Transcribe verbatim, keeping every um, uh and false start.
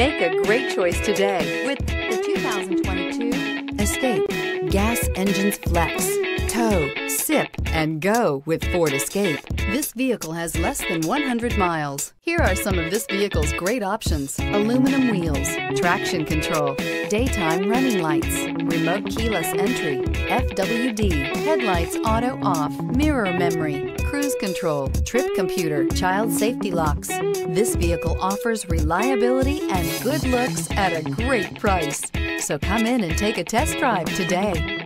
Make a great choice today with the two thousand twenty-two Escape. Gas engines flex, tow, sip, and go with Ford Escape. This vehicle has less than one hundred miles. Here are some of this vehicle's great options: aluminum wheels, traction control, daytime running lights, remote keyless entry, F W D, headlights auto off, mirror memory, cruise control, trip computer, child safety locks. This vehicle offers reliability and good looks at a great price. So come in and take a test drive today.